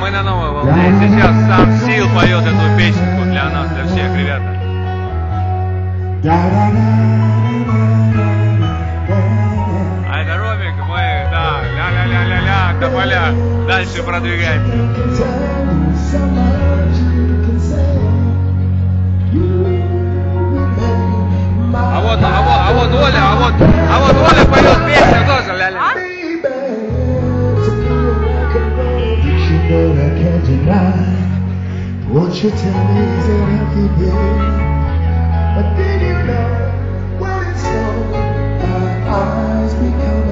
мы на новой волне. Сейчас сам Сил поет эту песенку для нас, для всех, ребята. А это Ромик, мы, да, ля-ля-ля-ля-ля, тополя. Дальше продвигаемся. А вот Оля поет песню тоже, ля-ля. Won't you tell me is it healthy, babe? But then you know when it's so, our eyes become